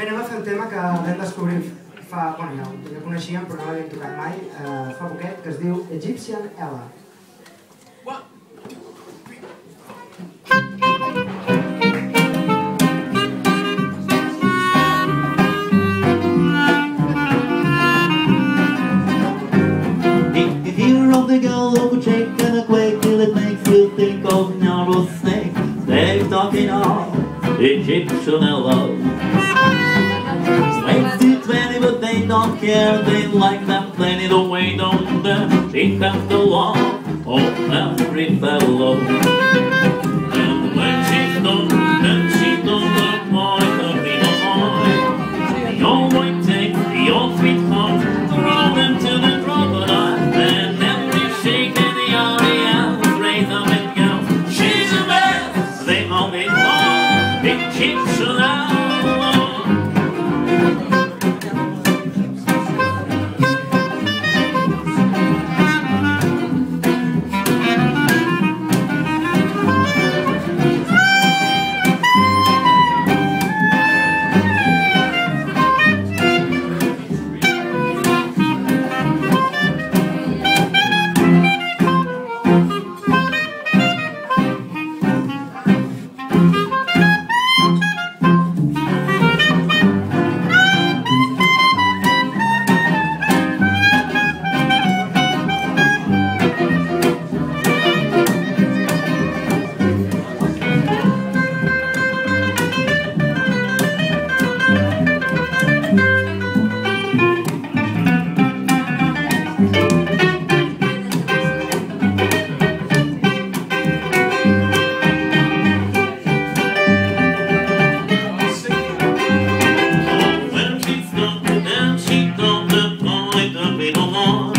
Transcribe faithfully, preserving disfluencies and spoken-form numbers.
Bé, anem a fer un tema que vam descobrir fa... Bueno, ja, ja el coneixíem, però no l'havíem tocat mai, eh, fa poquet, que es diu Egyptian Ella. If you hear of the girl who would shake and a quake till it makes you think of narrow snakes, they're talking of Egyptian Ella. Slaves do twenty but they don't care, they like them plenty the way down there. She has the love of every fellow. And when she's done, then she's done the point of the boy. The old boy takes the old sweetheart, throw them to the crocodile, and then they shake and the audience raise them and go, she's a mess! They always love Egyptian Ella. When she's done, then she done the point of it all.